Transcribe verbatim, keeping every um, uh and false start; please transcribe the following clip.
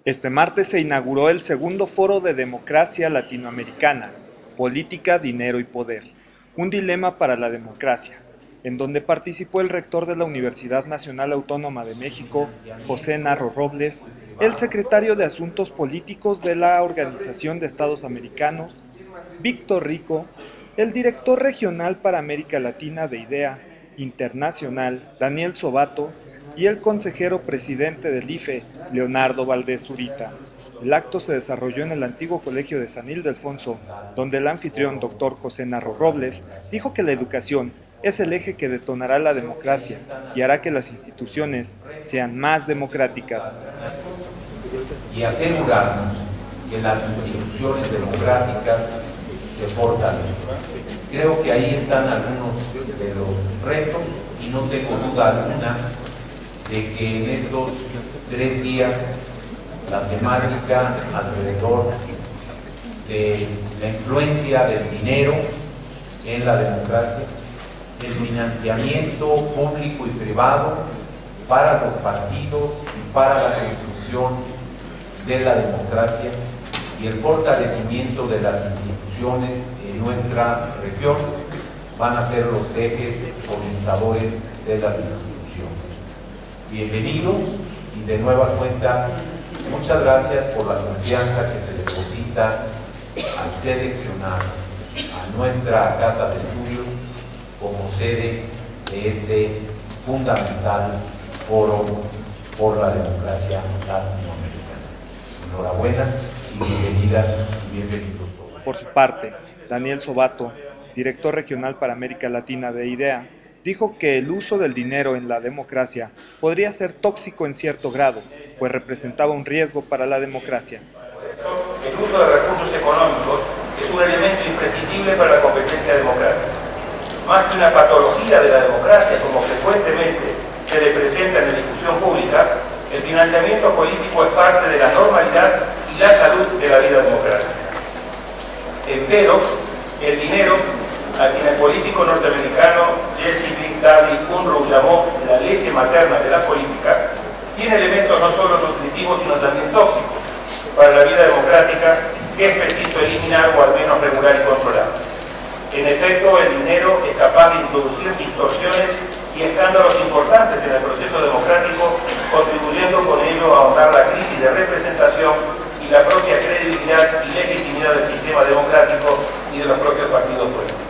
Este martes se inauguró el segundo Foro de Democracia Latinoamericana, Política, Dinero y Poder, un dilema para la democracia, en donde participó el rector de la Universidad Nacional Autónoma de México, José Narro Robles, el secretario de Asuntos Políticos de la Organización de Estados Americanos, Víctor Rico, el director regional para América Latina de IDEA Internacional, Daniel Sobato, y el consejero presidente del I F E, Leonardo Valdés Zurita. El acto se desarrolló en el antiguo colegio de San Ildefonso, donde el anfitrión doctor José Narro Robles dijo que la educación es el eje que detonará la democracia y hará que las instituciones sean más democráticas. Y asegurarnos que las instituciones democráticas se fortalecen. Creo que ahí están algunos de los retos y no tengo duda alguna de que en estos tres días la temática alrededor de la influencia del dinero en la democracia, el financiamiento público y privado para los partidos y para la construcción de la democracia y el fortalecimiento de las instituciones en nuestra región van a ser los ejes orientadores de las instituciones. Bienvenidos y de nueva cuenta, muchas gracias por la confianza que se deposita al seleccionar a nuestra Casa de Estudios como sede de este fundamental foro por la democracia latinoamericana. Enhorabuena y bienvenidas y bienvenidos todos. Por su parte, Daniel Sobato, director regional para América Latina de IDEA, dijo que el uso del dinero en la democracia podría ser tóxico en cierto grado, pues representaba un riesgo para la democracia. El uso de recursos económicos es un elemento imprescindible para la competencia democrática. Más que una patología de la democracia, como frecuentemente se le presenta en la discusión pública, el financiamiento político es parte de la normalidad y la salud de la vida democrática. Empero, el dinero, a quien el político norteamericano Jesse Big Daddy Unruh llamó la leche materna de la política, tiene elementos no solo nutritivos sino también tóxicos para la vida democrática que es preciso eliminar o al menos regular y controlar. En efecto, el dinero es capaz de introducir distorsiones y escándalos importantes en el proceso democrático, contribuyendo con ello a ahondar la crisis de representación y la propia credibilidad y legitimidad del sistema democrático y de los propios partidos políticos.